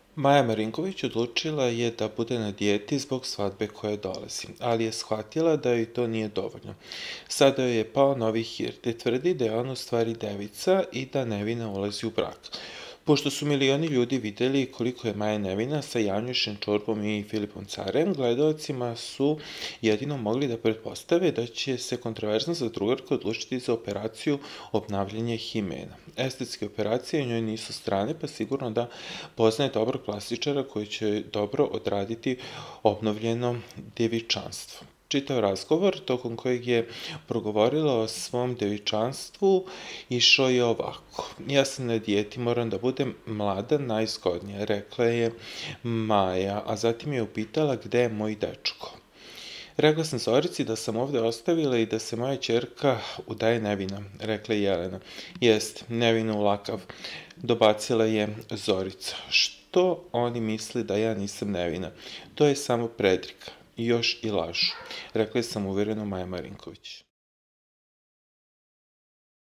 Maja Marinković odlučila je da bude na dijeti zbog svadbe koja dolazi, ali je shvatila da joj to nije dovoljno. Sada joj je pao novi hir, te tvrdi da je ona u stvari devica i da nevina ulazi u brak. Pošto su milioni ljudi videli koliko je Maja nevina sa Janjušem Čorbom i Filipom Carem, gledaocima su jedino mogli da pretpostave da će se kontroverzna zadrugarka odlučiti za operaciju obnavljanja himena. Estetske operacije njoj nisu strane, pa sigurno da poznaje dobrog plastičara koji će dobro odraditi obnovljeno devičanstvo. Čitav razgovor, tokom kojeg je progovorila o svom devičanstvu, išao je ovako. Ja sam na dijeti, moram da budem mlada, najzgodnija, rekla je Maja, a zatim je upitala gde je moj dečko. Rekla sam Zorici da sam ovde ostavila i da se moja ćerka udaje nevina, rekla je Jelena. Jest, nevina u lakav, dobacila je Zorica. Što oni misli da ja nisam nevina? To je samo predrika. I još i lažu, rekla je samouvereno Maja Marinković.